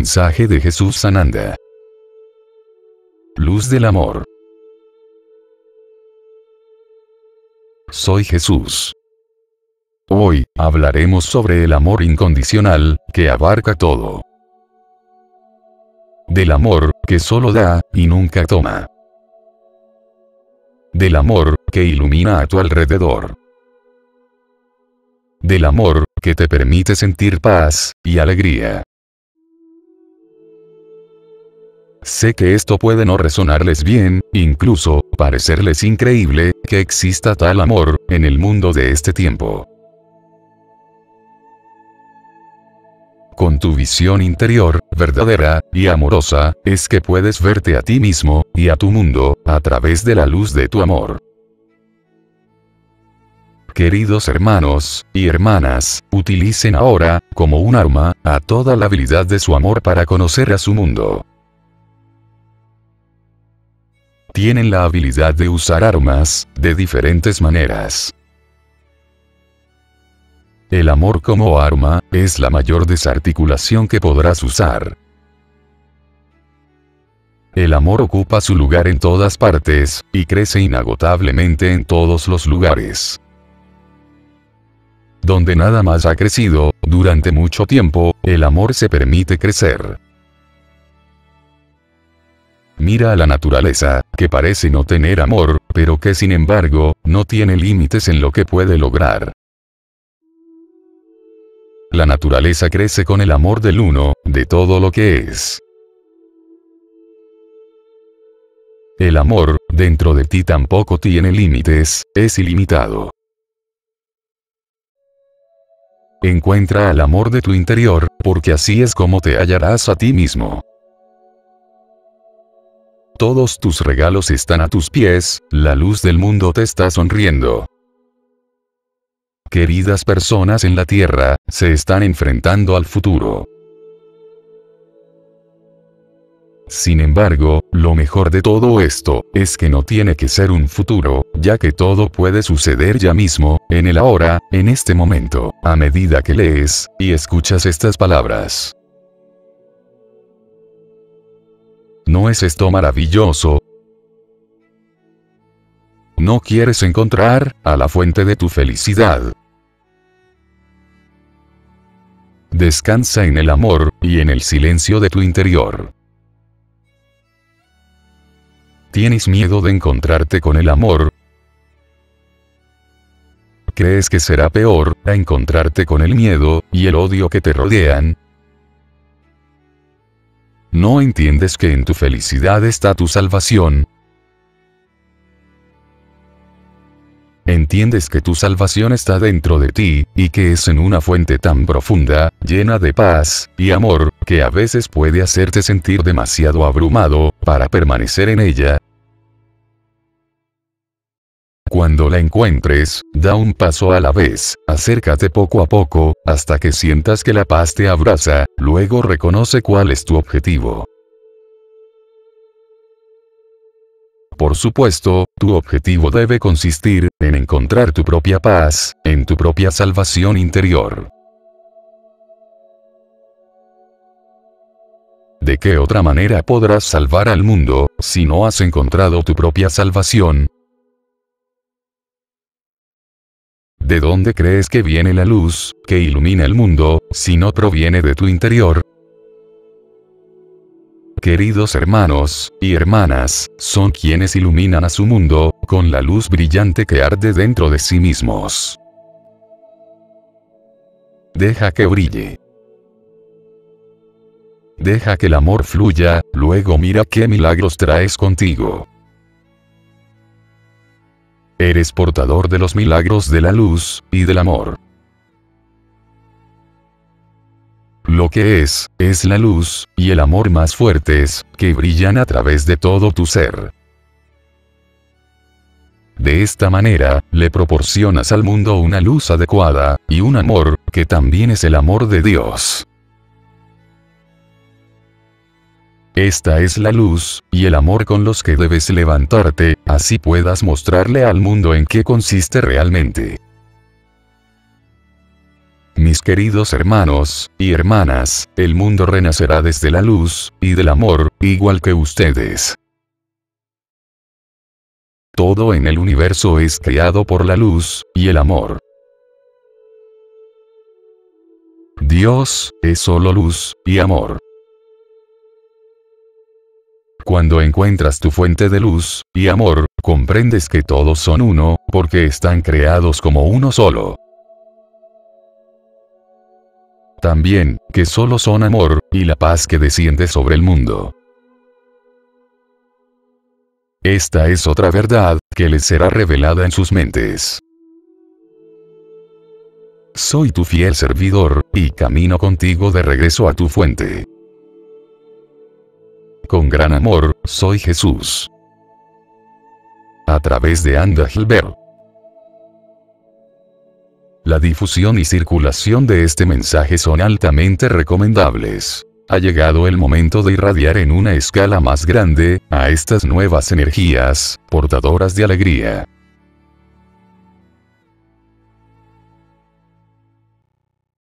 Mensaje de Jesús Sananda. Luz del amor. Soy Jesús. Hoy, hablaremos sobre el amor incondicional, que abarca todo. Del amor, que solo da, y nunca toma. Del amor, que ilumina a tu alrededor. Del amor, que te permite sentir paz, y alegría. Sé que esto puede no resonarles bien, incluso, parecerles increíble, que exista tal amor, en el mundo de este tiempo. Con tu visión interior, verdadera, y amorosa, es que puedes verte a ti mismo, y a tu mundo, a través de la luz de tu amor. Queridos hermanos, y hermanas, utilicen ahora, como un arma, a toda la habilidad de su amor para conocer a su mundo. Tienen la habilidad de usar armas, de diferentes maneras. El amor como arma, es la mayor desarticulación que podrás usar. El amor ocupa su lugar en todas partes, y crece inagotablemente en todos los lugares. Donde nada más ha crecido, durante mucho tiempo, el amor se permite crecer. Mira a la naturaleza, que parece no tener amor, pero que sin embargo, no tiene límites en lo que puede lograr. La naturaleza crece con el amor del uno, de todo lo que es. El amor, dentro de ti tampoco tiene límites, es ilimitado. Encuentra al amor de tu interior, porque así es como te hallarás a ti mismo. Todos tus regalos están a tus pies, la luz del mundo te está sonriendo. Queridas personas en la Tierra, se están enfrentando al futuro. Sin embargo, lo mejor de todo esto, es que no tiene que ser un futuro, ya que todo puede suceder ya mismo, en el ahora, en este momento, a medida que lees, y escuchas estas palabras. ¿No es esto maravilloso? ¿No quieres encontrar a la fuente de tu felicidad? Descansa en el amor, y en el silencio de tu interior. ¿Tienes miedo de encontrarte con el amor? ¿Crees que será peor, a encontrarte con el miedo, y el odio que te rodean? ¿No entiendes que en tu felicidad está tu salvación? ¿Entiendes que tu salvación está dentro de ti, y que es en una fuente tan profunda, llena de paz y amor, que a veces puede hacerte sentir demasiado abrumado, para permanecer en ella? Cuando la encuentres, da un paso a la vez, acércate poco a poco, hasta que sientas que la paz te abraza, luego reconoce cuál es tu objetivo. Por supuesto, tu objetivo debe consistir en encontrar tu propia paz, en tu propia salvación interior. ¿De qué otra manera podrás salvar al mundo, si no has encontrado tu propia salvación? ¿De dónde crees que viene la luz, que ilumina el mundo, si no proviene de tu interior? Queridos hermanos, y hermanas, son quienes iluminan a su mundo, con la luz brillante que arde dentro de sí mismos. Deja que brille. Deja que el amor fluya, luego mira qué milagros traes contigo. Eres portador de los milagros de la luz, y del amor. Lo que es la luz, y el amor más fuertes, que brillan a través de todo tu ser. De esta manera, le proporcionas al mundo una luz adecuada, y un amor, que también es el amor de Dios. Esta es la luz, y el amor con los que debes levantarte, así puedas mostrarle al mundo en qué consiste realmente. Mis queridos hermanos y hermanas, el mundo renacerá desde la luz y del amor, igual que ustedes. Todo en el universo es creado por la luz y el amor. Dios es solo luz y amor. Cuando encuentras tu fuente de luz y amor, comprendes que todos son uno, porque están creados como uno solo. También, que solo son amor, y la paz que desciende sobre el mundo. Esta es otra verdad, que les será revelada en sus mentes. Soy tu fiel servidor, y camino contigo de regreso a tu fuente. Con gran amor, soy Jesús. A través de Anda Gilbert. La difusión y circulación de este mensaje son altamente recomendables. Ha llegado el momento de irradiar en una escala más grande, a estas nuevas energías, portadoras de alegría.